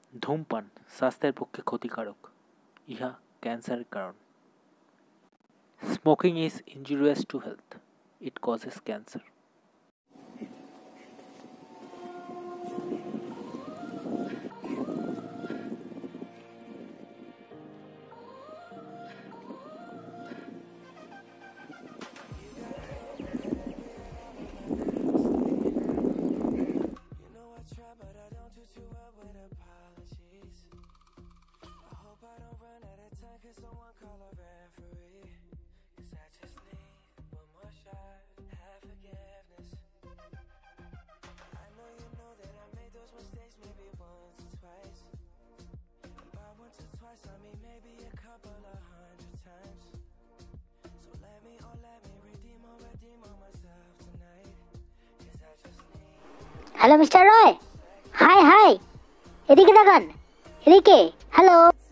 ধূমপান স্বাস্থ্যের পক্ষে ক্ষতিকারক। ইহা ক্যান্সারের কারণ। Smoking is injurious to health. It causes cancer. Hello mister Roy, hi hi, এদিকে দেখান, এদিকে। হ্যালো,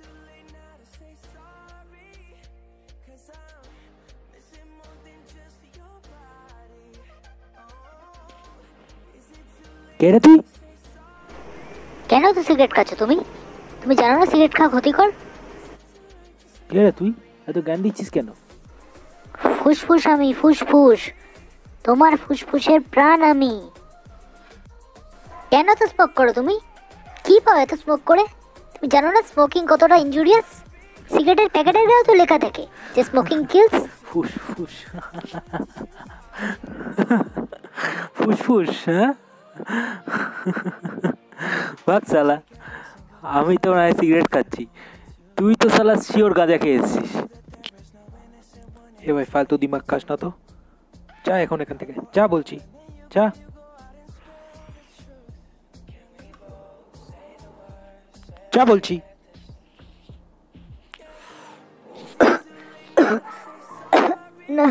কে রে তুই? কেন তো সিগারেট খাচ্ছ তুমি? তুমি জানো না সিগারেট খাওয়া ক্ষতিকর? কে রে তুই? এত জ্ঞান দিচ্ছিস কেন? ফুসফুস আমি, ফুসফুস। তোমার ফুসফুসের প্রাণ আমি। কেন তো স্মোক করো তুমি? কি পাও এত স্মোক করে? তুমি জানো না স্মোকিং কতটা ইনজুরিয়াস? সিগারেটের প্যাকেটের গায়েও তো লেখা থাকে যে স্মোকিং কিলস। ফুসফুস ফুসফুস, হ্যাঁ? ভাগ শালা, আমি তো নয় সিগারেট খাচ্ছি, তুই তো শালা শিওর গাঁজা খেয়ে এসছিস। এ ভাই ফালতু দিমাগ খাস না তো, যা এখন এখান থেকে, যা বলছি, যা। যা বলছি। না,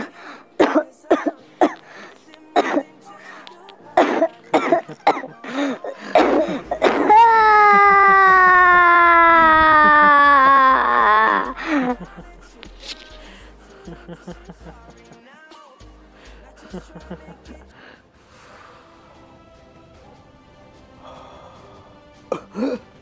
Huh?